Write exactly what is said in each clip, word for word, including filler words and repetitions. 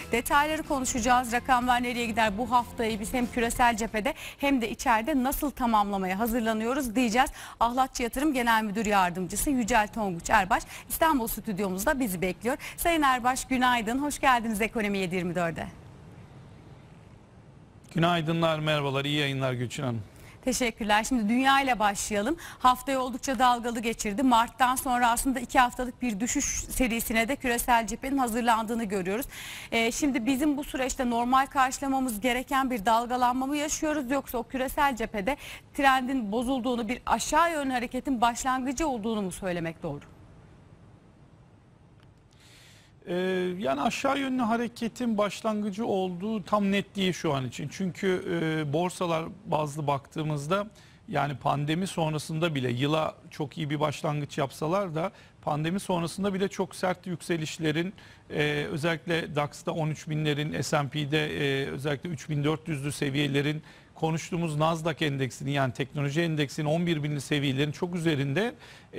Detayları konuşacağız. Rakamlar nereye gider? Bu haftayı biz hem küresel cephede hem de içeride nasıl tamamlamaya hazırlanıyoruz diyeceğiz. Ahlatçı Yatırım Genel Müdür Yardımcısı Yücel Tonguç Erbaş İstanbul stüdyomuzda bizi bekliyor. Sayın Erbaş günaydın. Hoş geldiniz Ekonomi yedi yirmi dört'e. Günaydınlar, merhabalar, iyi yayınlar Gülçin Hanım. Teşekkürler. Şimdi dünya ile başlayalım. Haftayı oldukça dalgalı geçirdi. Mart'tan sonra aslında iki haftalık bir düşüş serisine de küresel cephenin hazırlandığını görüyoruz. Ee, şimdi bizim bu süreçte normal karşılamamız gereken bir dalgalanma mı yaşıyoruz, yoksa o küresel cephede trendin bozulduğunu, bir aşağı yönlü hareketin başlangıcı olduğunu mu söylemek doğru? Ee, yani aşağı yönlü hareketin başlangıcı olduğu tam net değil şu an için. Çünkü e, borsalar bazlı baktığımızda yani pandemi sonrasında bile yıla çok iyi bir başlangıç yapsalar da pandemi sonrasında bile çok sert yükselişlerin e, özellikle DAX'ta on üç binlerin, S and P'de e, özellikle üç bin dört yüzlü seviyelerin, konuştuğumuz Nasdaq endeksinin yani teknoloji endeksinin on bir binli seviyelerin çok üzerinde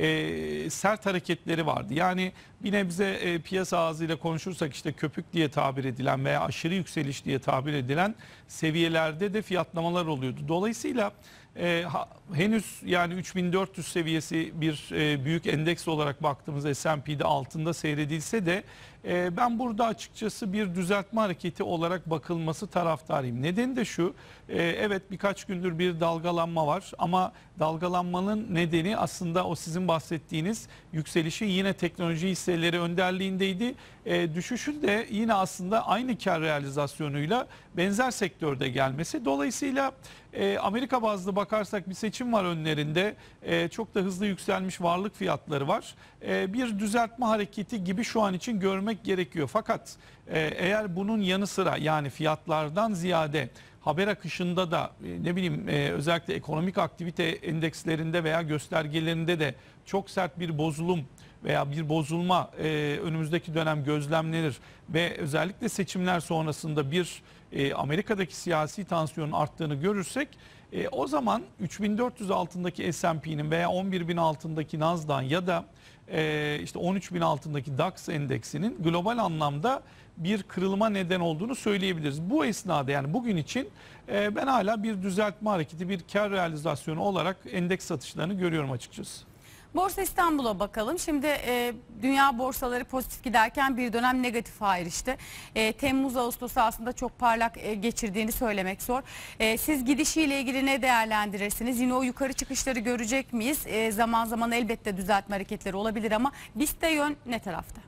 e, sert hareketleri vardı. Yani bir nebze e, piyasa ağzıyla konuşursak işte köpük diye tabir edilen veya aşırı yükseliş diye tabir edilen seviyelerde de fiyatlamalar oluyordu. Dolayısıyla e, ha, henüz yani üç bin dört yüz seviyesi bir e, büyük endeks olarak baktığımız S and P'de altında seyredilse de e, ben burada açıkçası bir düzeltme hareketi olarak bakılması taraftarıyım. Nedeni de şu, e, evet birkaç gündür bir dalgalanma var ama dalgalanmanın nedeni aslında o sizin bahsettiğiniz yükselişi yine teknoloji hisseleri önderliğindeydi. E, düşüşün de yine aslında aynı kar realizasyonuyla benzer sektörde gelmesi. Dolayısıyla e, Amerika bazlı bakarsak bir seçim var önlerinde. E, çok da hızlı yükselmiş varlık fiyatları var. E, bir düzeltme hareketi gibi şu an için görmek gerekiyor. Fakat e, eğer bunun yanı sıra yani fiyatlardan ziyade haber akışında da e, ne bileyim e, özellikle ekonomik aktivite endekslerinde veya göstergelerinde de çok sert bir bozulum veya bir bozulma e, önümüzdeki dönem gözlemlenir ve özellikle seçimler sonrasında bir e, Amerika'daki siyasi tansiyonun arttığını görürsek e, o zaman üç bin dört yüz altındaki S and P'nin veya on bir bin altındaki Nasdaq'ın ya da e, işte on üç bin altındaki DAX endeksinin global anlamda bir kırılma neden olduğunu söyleyebiliriz. Bu esnada yani bugün için e, ben hala bir düzeltme hareketi, bir kar realizasyonu olarak endeks satışlarını görüyorum açıkçası. Borsa İstanbul'a bakalım. Şimdi e, dünya borsaları pozitif giderken bir dönem negatif ayrıştı. E, Temmuz-Ağustos aslında çok parlak e, geçirdiğini söylemek zor. E, siz gidişiyle ilgili ne değerlendirirsiniz? Yine o yukarı çıkışları görecek miyiz? E, zaman zaman elbette düzeltme hareketleri olabilir ama BIST'te yön ne tarafta?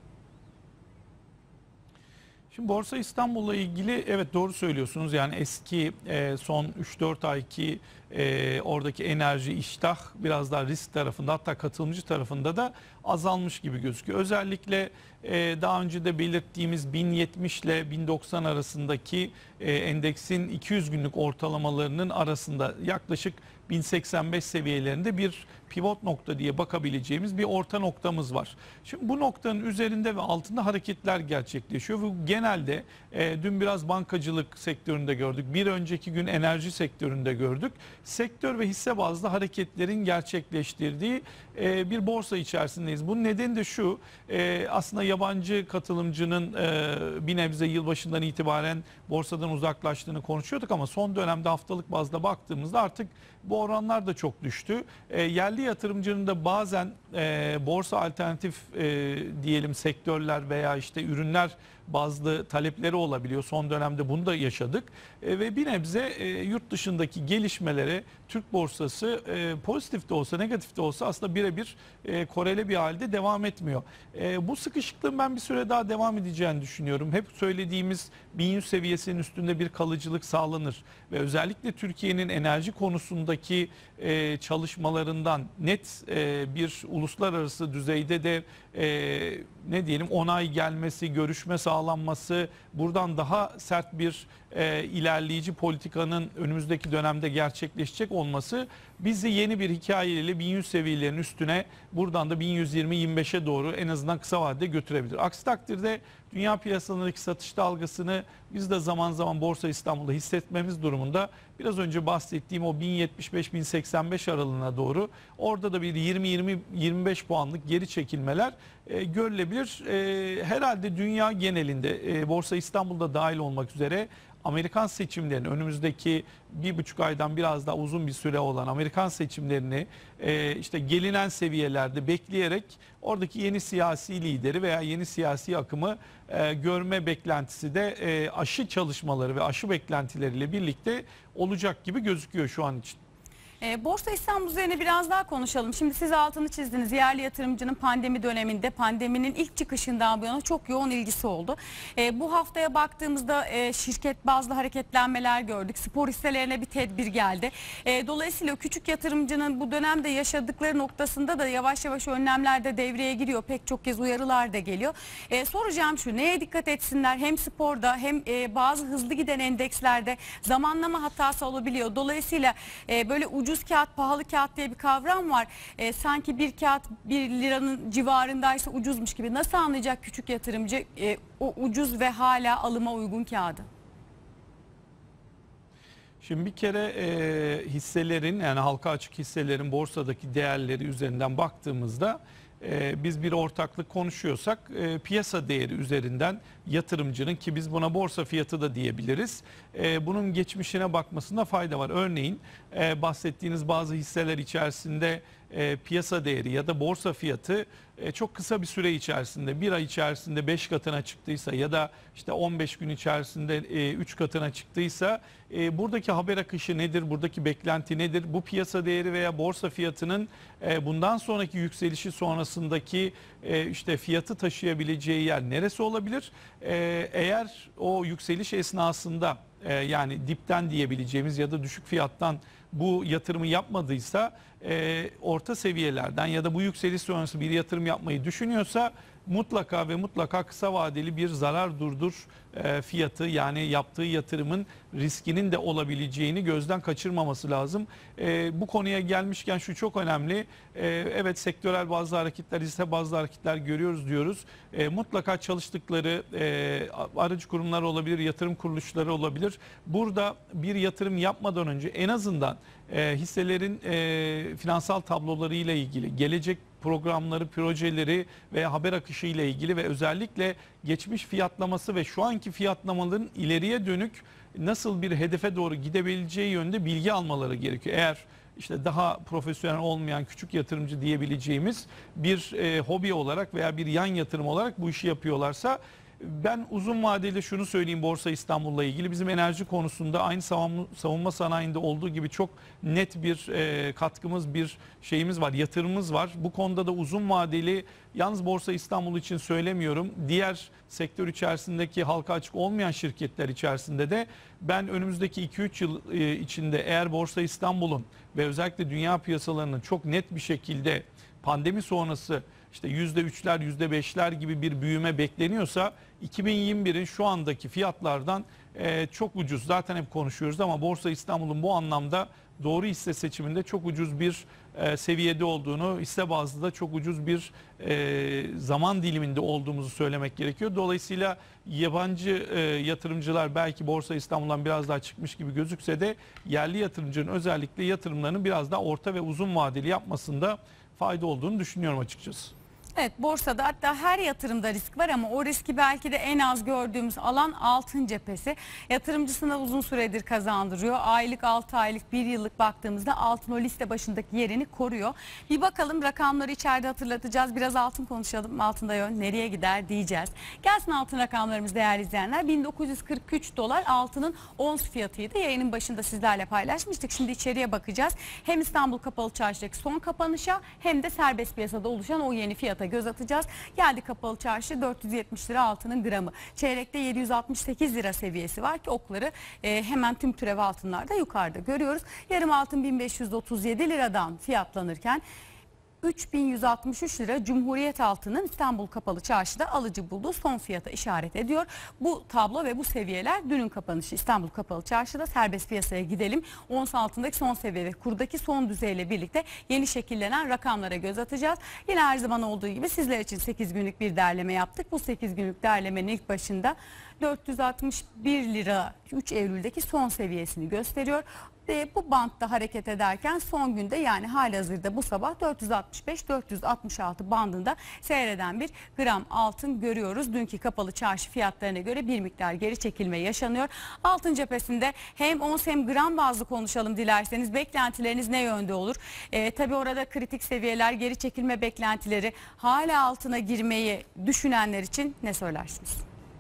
Şimdi Borsa İstanbul'la ilgili evet doğru söylüyorsunuz. Yani eski e, son üç dört ayki e, oradaki enerji, iştah biraz daha risk tarafında hatta katılımcı tarafında da azalmış gibi gözüküyor. Özellikle e, daha önce de belirttiğimiz bin yetmiş ile bin doksan arasındaki e, endeksin iki yüz günlük ortalamalarının arasında yaklaşık bin seksen beş seviyelerinde bir pivot nokta diye bakabileceğimiz bir orta noktamız var. Şimdi bu noktanın üzerinde ve altında hareketler gerçekleşiyor. Bu genelde e, dün biraz bankacılık sektöründe gördük. Bir önceki gün enerji sektöründe gördük. Sektör ve hisse bazlı hareketlerin gerçekleştirdiği e, bir borsa içerisindeyiz. Bunun nedeni de şu, e, aslında yabancı katılımcının e, bir nebze yılbaşından itibaren borsadan uzaklaştığını konuşuyorduk ama son dönemde haftalık bazda baktığımızda artık bu oranlar da çok düştü. E, yerli yatırımcının da bazen e, borsa alternatif e, diyelim sektörler veya işte ürünler bazlı talepleri olabiliyor. Son dönemde bunu da yaşadık. E, ve bir nebze e, yurt dışındaki gelişmelere Türk borsası e, pozitif de olsa negatif de olsa aslında birebir e, korele bir halde devam etmiyor. E, bu sıkışıklığın ben bir süre daha devam edeceğini düşünüyorum. Hep söylediğimiz bin yüz seviyesinin üstünde bir kalıcılık sağlanır ve özellikle Türkiye'nin enerji konusundaki e, çalışmalarından net e, bir uluslararası düzeyde de e, ne diyelim onay gelmesi, görüşme sağlanması, buradan daha sert bir e, ilerleyici politikanın önümüzdeki dönemde gerçekleşecek olması bizi yeni bir hikayeyle bin yüz seviyelerin üstüne buradan da bin yüz yirmi yirmi beşe doğru en azından kısa vadede götürebilir. Aksi takdirde dünya piyasalarındaki satış dalgasını biz de zaman zaman Borsa İstanbul'da hissetmemiz durumunda biraz önce bahsettiğim o bin yetmiş beş bin seksen beş aralığına doğru orada da bir yirmi yirmi yirmi beş puanlık geri çekilmeler e, görülebilir. E, herhalde dünya genelinde e, Borsa İstanbul'da dahil olmak üzere Amerikan seçimlerini önümüzdeki bir buçuk aydan biraz daha uzun bir süre olan Amerikan seçimlerini e, işte gelinen seviyelerde bekleyerek oradaki yeni siyasi lideri veya yeni siyasi akımı e, görme beklentisi de e, aşı çalışmaları ve aşı beklentileriyle birlikte olacak gibi gözüküyor şu an için. E, Borsa İstanbul üzerine biraz daha konuşalım. Şimdi siz altını çizdiniz. Yerli yatırımcının pandemi döneminde, pandeminin ilk çıkışından bu yana çok yoğun ilgisi oldu. E, bu haftaya baktığımızda e, şirket bazlı hareketlenmeler gördük. Spor hisselerine bir tedbir geldi. E, dolayısıyla küçük yatırımcının bu dönemde yaşadıkları noktasında da yavaş yavaş önlemler de devreye giriyor. Pek çok kez uyarılar da geliyor. E, soracağım şu, neye dikkat etsinler? Hem sporda hem e, bazı hızlı giden endekslerde zamanlama hatası olabiliyor. Dolayısıyla e, böyle ucuz ucuz kağıt, pahalı kağıt diye bir kavram var. E, sanki bir kağıt bir liranın civarındaysa ucuzmuş gibi. Nasıl anlayacak küçük yatırımcı e, o ucuz ve hala alıma uygun kağıdı? Şimdi bir kere e, hisselerin, yani halka açık hisselerin borsadaki değerleri üzerinden baktığımızda e, biz bir ortaklık konuşuyorsak e, piyasa değeri üzerinden yatırımcının, ki biz buna borsa fiyatı da diyebiliriz, e, bunun geçmişine bakmasında fayda var. Örneğin e, bahsettiğiniz bazı hisseler içerisinde e, piyasa değeri ya da borsa fiyatı e, çok kısa bir süre içerisinde, bir ay içerisinde beş katına çıktıysa ya da işte on beş gün içerisinde e, üç katına çıktıysa e, buradaki haber akışı nedir, buradaki beklenti nedir, bu piyasa değeri veya borsa fiyatının e, bundan sonraki yükselişi sonrasındaki e, işte fiyatı taşıyabileceği yer neresi olabilir? E, eğer o yükseliş esnasında e, yani dipten diyebileceğimiz ya da düşük fiyattan bu yatırımı yapmadıysa, e, orta seviyelerden ya da bu yükseliş sonrası bir yatırım yapmayı düşünüyorsa mutlaka ve mutlaka kısa vadeli bir zarar durdur e, fiyatı, yani yaptığı yatırımın riskinin de olabileceğini gözden kaçırmaması lazım. E, bu konuya gelmişken şu çok önemli. E, evet, sektörel bazı hareketler, hisse bazı hareketler görüyoruz diyoruz. E, mutlaka çalıştıkları e, aracı kurumlar olabilir, yatırım kuruluşları olabilir. Burada bir yatırım yapmadan önce en azından e, hisselerin e, finansal tabloları ile ilgili, gelecek programları, projeleri ve haber akışı ile ilgili ve özellikle geçmiş fiyatlaması ve şu anki fiyatlamaların ileriye dönük nasıl bir hedefe doğru gidebileceği yönde bilgi almaları gerekiyor. Eğer işte daha profesyonel olmayan küçük yatırımcı diyebileceğimiz bir e, hobi olarak veya bir yan yatırım olarak bu işi yapıyorlarsa, ben uzun vadeli şunu söyleyeyim Borsa İstanbul'la ilgili, bizim enerji konusunda aynı savunma, savunma sanayinde olduğu gibi çok net bir e, katkımız, bir şeyimiz var, yatırımımız var. Bu konuda da uzun vadeli, yalnız Borsa İstanbul için söylemiyorum, diğer sektör içerisindeki halka açık olmayan şirketler içerisinde de ben önümüzdeki iki üç yıl e, içinde eğer Borsa İstanbul'un ve özellikle dünya piyasalarının çok net bir şekilde pandemi sonrası işte yüzde üçler, yüzde beşler gibi bir büyüme bekleniyorsa, iki bin yirmi birin şu andaki fiyatlardan e, çok ucuz. Zaten hep konuşuyoruz ama Borsa İstanbul'un bu anlamda doğru hisse seçiminde çok ucuz bir e, seviyede olduğunu, hisse bazlı da çok ucuz bir e, zaman diliminde olduğumuzu söylemek gerekiyor. Dolayısıyla yabancı e, yatırımcılar belki Borsa İstanbul'dan biraz daha çıkmış gibi gözükse de yerli yatırımcının özellikle yatırımlarını biraz daha orta ve uzun vadeli yapmasında fayda olduğunu düşünüyorum açıkçası. Evet, borsada hatta her yatırımda risk var ama o riski belki de en az gördüğümüz alan altın cephesi. Yatırımcısına uzun süredir kazandırıyor. Aylık, altı aylık, bir yıllık baktığımızda altın o liste başındaki yerini koruyor. Bir bakalım, rakamları içeride hatırlatacağız. Biraz altın konuşalım. Altında yön nereye gider diyeceğiz. Gelsin altın rakamlarımız değerli izleyenler. bin dokuz yüz kırk üç dolar altının ons fiyatıydı. Yayının başında sizlerle paylaşmıştık. Şimdi içeriye bakacağız. Hem İstanbul Kapalı Çarşı'daki son kapanışa hem de serbest piyasada oluşan o yeni fiyata göz atacağız. Geldi Kapalı Çarşı, dört yüz yetmiş lira altının gramı. Çeyrekte yedi yüz altmış sekiz lira seviyesi var ki okları e, hemen tüm türev altınlarda yukarıda görüyoruz. Yarım altın bin beş yüz otuz yedi liradan fiyatlanırken üç bin yüz altmış üç lira Cumhuriyet altının İstanbul Kapalı Çarşı'da alıcı bulduğu son fiyata işaret ediyor. Bu tablo ve bu seviyeler dünün kapanışı İstanbul Kapalı Çarşı'da. Serbest piyasaya gidelim. Ons altındaki son seviye ve kurdaki son düzeyle birlikte yeni şekillenen rakamlara göz atacağız. Yine her zaman olduğu gibi sizler için sekiz günlük bir derleme yaptık. Bu sekiz günlük derlemenin ilk başında dört yüz altmış bir lira üç Eylül'deki son seviyesini gösteriyor. Ve bu bantta hareket ederken son günde, yani halihazırda bu sabah dört yüz altmış beş dört yüz altmış altı bandında seyreden bir gram altın görüyoruz. Dünkü kapalı çarşı fiyatlarına göre bir miktar geri çekilme yaşanıyor. Altın cephesinde hem ons hem gram bazlı konuşalım dilerseniz. Beklentileriniz ne yönde olur? Ee, tabii orada kritik seviyeler, geri çekilme beklentileri, hala altına girmeyi düşünenler için ne söylersiniz?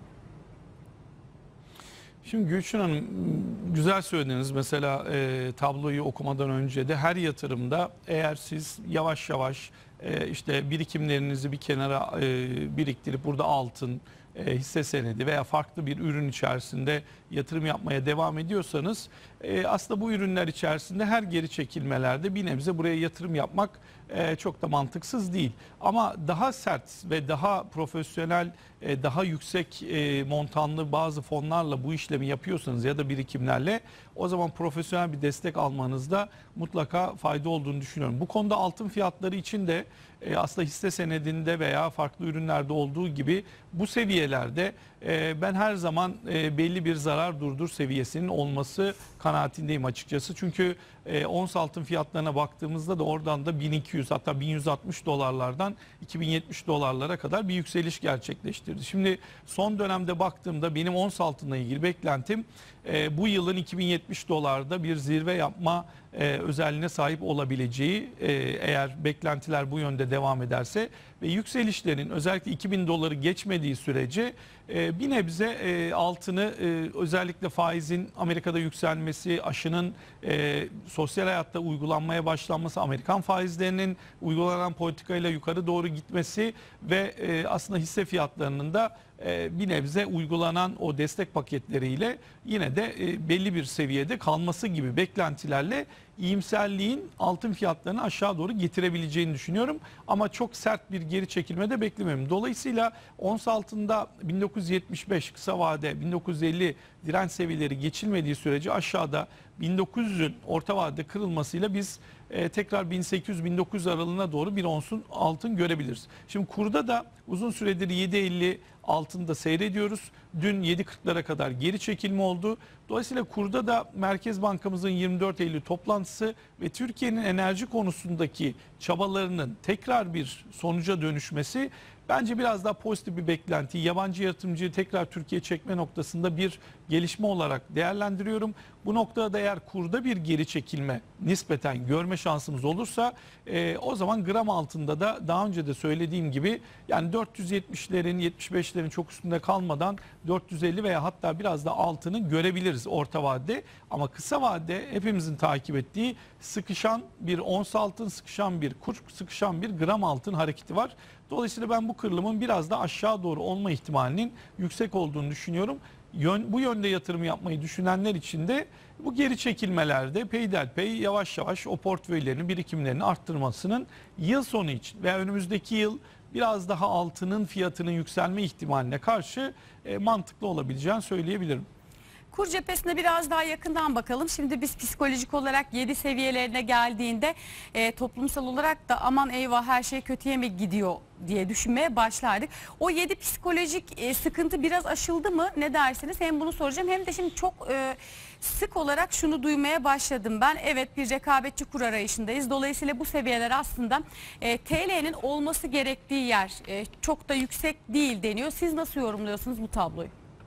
Şimdi Gülşen Hanım, güzel söylediniz. Mesela e, tabloyu okumadan önce de her yatırımda eğer siz yavaş yavaş e, işte birikimlerinizi bir kenara e, biriktirip burada altın, e, hisse senedi veya farklı bir ürün içerisinde yatırım yapmaya devam ediyorsanız e, aslında bu ürünler içerisinde her geri çekilmelerde bir nebze buraya yatırım yapmak e, çok da mantıksız değil. Ama daha sert ve daha profesyonel, e, daha yüksek e, montanlı bazı fonlarla bu işlemi yapıyorsanız ya da birikimlerle, o zaman profesyonel bir destek almanızda mutlaka fayda olduğunu düşünüyorum. Bu konuda altın fiyatları için de e, aslında hisse senedinde veya farklı ürünlerde olduğu gibi bu seviyelerde e, ben her zaman e, belli bir zarar durdur seviyesinin olması kanaatindeyim açıkçası. Çünkü e, ons altın fiyatlarına baktığımızda da oradan da bin iki yüz, hatta bin yüz altmış dolarlardan iki bin yetmiş dolarlara kadar bir yükseliş gerçekleştirdi. Şimdi son dönemde baktığımda benim ons altınla ilgili beklentim e, bu yılın iki bin yetmiş dolarda bir zirve yapma e, özelliğine sahip olabileceği, e, eğer beklentiler bu yönde devam ederse ve yükselişlerin özellikle iki bin doları geçmediği sürece e, bir nebze e, altını e, özellikle faizin Amerika'da yükselmesi, aşının e, sosyal hayatta uygulanmaya başlanması, Amerikan faizlerinin uygulanan politikayla yukarı doğru gitmesi ve e, aslında hisse fiyatlarının da e, bir nebze uygulanan o destek paketleriyle yine de e, belli bir seviyede kalması gibi beklentilerle iyimserliğin altın fiyatlarını aşağı doğru getirebileceğini düşünüyorum. Ama çok sert bir geri çekilme de beklemiyorum. Dolayısıyla ons altında bin dokuz yüz yetmiş beş kısa vade, bin dokuz yüz elli direnç seviyeleri geçilmediği sürece aşağıda bin dokuz yüzün orta vadede kırılmasıyla biz e, tekrar bin sekiz yüz bin dokuz yüz aralığına doğru bir onsun altın görebiliriz. Şimdi kurda da uzun süredir yedi elli altında seyrediyoruz. Dün yedi kırklara kadar geri çekilme oldu. Dolayısıyla kurda da Merkez Bankamızın yirmi dört Eylül toplantısı ve Türkiye'nin enerji konusundaki çabalarının tekrar bir sonuca dönüşmesi bence biraz daha pozitif bir beklenti. Yabancı yatırımcıyı tekrar Türkiye'ye çekme noktasında bir gelişme olarak değerlendiriyorum. Bu noktada eğer kurda bir geri çekilme nispeten görme şansımız olursa e, o zaman gram altında da daha önce de söylediğim gibi yani dört yüz yetmişlerin yetmiş beşlerin çok üstünde kalmadan dört yüz elli veya hatta biraz da altını görebiliriz orta vadede. Ama kısa vadede hepimizin takip ettiği sıkışan bir ons altın, sıkışan bir kur, sıkışan bir gram altın hareketi var. Dolayısıyla ben bu kırılımın biraz da aşağı doğru olma ihtimalinin yüksek olduğunu düşünüyorum. Yön, bu yönde yatırım yapmayı düşünenler için de bu geri çekilmelerde peyderpey yavaş yavaş o portföylerini, birikimlerini arttırmasının yıl sonu için veya önümüzdeki yıl biraz daha altının fiyatının yükselme ihtimaline karşı e, mantıklı olabileceğini söyleyebilirim. Kur cephesine biraz daha yakından bakalım. Şimdi biz psikolojik olarak yedi seviyelerine geldiğinde e, toplumsal olarak da aman eyvah her şey kötüye mi gidiyor diye düşünmeye başlardık. O yedi psikolojik e, sıkıntı biraz aşıldı mı? Ne dersiniz? Hem bunu soracağım hem de şimdi çok e, sık olarak şunu duymaya başladım ben. Evet, bir rekabetçi kur arayışındayız. Dolayısıyla bu seviyeler aslında e, T L'nin olması gerektiği yer e, çok da yüksek değil deniyor. Siz nasıl yorumluyorsunuz bu tabloyu?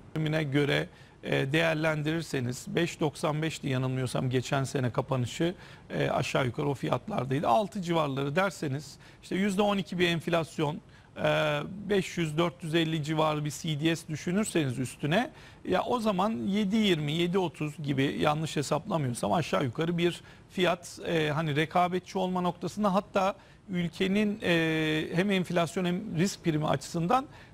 Göre değerlendirirseniz beş doksan beşti yanılmıyorsam geçen sene kapanışı, e, aşağı yukarı o fiyatlardaydı. altı civarları derseniz işte yüzde on iki bir enflasyon, e, beş yüz dört yüz elli civarı bir C D S düşünürseniz üstüne, ya o zaman yedi yirmi yedi otuz gibi, yanlış hesaplamıyorsam aşağı yukarı bir fiyat, e, hani rekabetçi olma noktasında, hatta ülkenin e, hem enflasyon hem risk primi açısından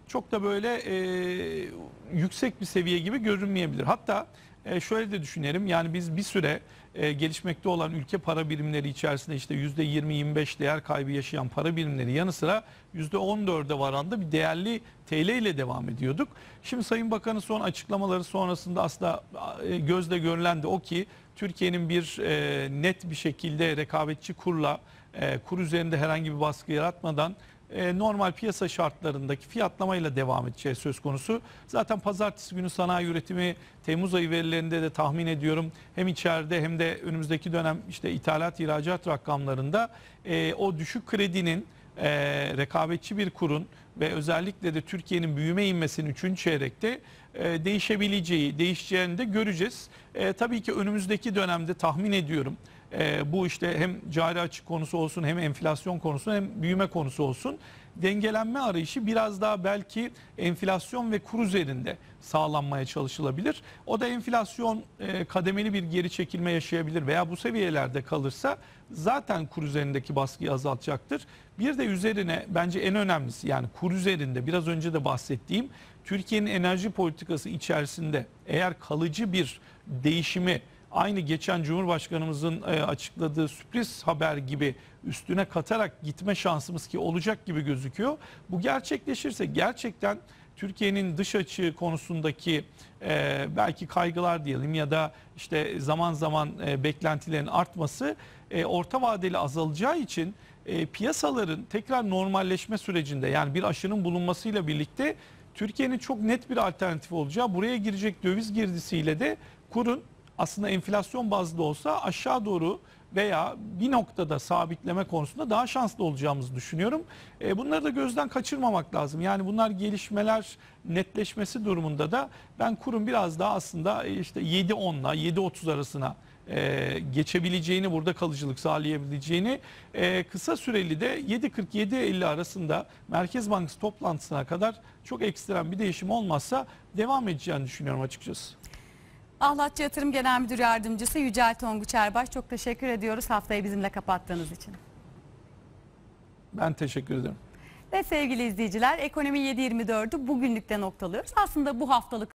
çok da böyle e, yüksek bir seviye gibi görünmeyebilir. Hatta e, şöyle de düşünelim, yani biz bir süre e, gelişmekte olan ülke para birimleri içerisinde işte yüzde yirmi yirmi beş değer kaybı yaşayan para birimleri yanı sıra yüzde on dörde varan da bir değerli T L ile devam ediyorduk. Şimdi Sayın Bakan'ın son açıklamaları sonrasında aslında e, gözle görülen de o ki Türkiye'nin bir e, net bir şekilde rekabetçi kurla, e, kur üzerinde herhangi bir baskı yaratmadan e, normal piyasa şartlarındaki fiyatlamayla devam edeceği söz konusu. Zaten pazartesi günü sanayi üretimi Temmuz ayı verilerinde de tahmin ediyorum hem içeride hem de önümüzdeki dönem işte ithalat ihracat rakamlarında e, o düşük kredinin, e, rekabetçi bir kurun ve özellikle de Türkiye'nin büyüme inmesinin üçüncü çeyrekte e, değişebileceği, değişeceğini de göreceğiz. E, tabii ki önümüzdeki dönemde tahmin ediyorum e, bu işte hem cari açık konusu olsun, hem enflasyon konusu, hem büyüme konusu olsun, dengelenme arayışı biraz daha belki enflasyon ve kur üzerinde sağlanmaya çalışılabilir. O da enflasyon e, kademeli bir geri çekilme yaşayabilir veya bu seviyelerde kalırsa zaten kur üzerindeki baskıyı azaltacaktır. Bir de üzerine bence en önemlisi, yani kur üzerinde biraz önce de bahsettiğim Türkiye'nin enerji politikası içerisinde eğer kalıcı bir değişimi aynı geçen Cumhurbaşkanımızın e, açıkladığı sürpriz haber gibi üstüne katarak gitme şansımız ki olacak gibi gözüküyor. Bu gerçekleşirse gerçekten Türkiye'nin dış açığı konusundaki e, belki kaygılar diyelim ya da işte zaman zaman e, beklentilerin artması e, orta vadeli azalacağı için e, piyasaların tekrar normalleşme sürecinde, yani bir aşının bulunmasıyla birlikte Türkiye'nin çok net bir alternatif olacağı, buraya girecek döviz girdisiyle de kurun aslında enflasyon bazlı olsa aşağı doğru veya bir noktada sabitleme konusunda daha şanslı olacağımızı düşünüyorum. E, bunları da gözden kaçırmamak lazım. Yani bunlar gelişmeler netleşmesi durumunda da ben kurun biraz daha aslında işte yedi onla yedi otuz arasına e, geçebileceğini, burada kalıcılık sağlayabileceğini, e, kısa süreli de yedi kırk yedi elli arasında Merkez Bankası toplantısına kadar çok ekstrem bir değişim olmazsa devam edeceğini düşünüyorum açıkçası. Ahlatçı Yatırım Genel Müdür Yardımcısı Yücel Tonguç Erbaş, çok teşekkür ediyoruz haftayı bizimle kapattığınız için. Ben teşekkür ederim. Ve sevgili izleyiciler, Ekonomi yedi yirmi dördü bugünlükte noktalıyoruz. Aslında bu haftalık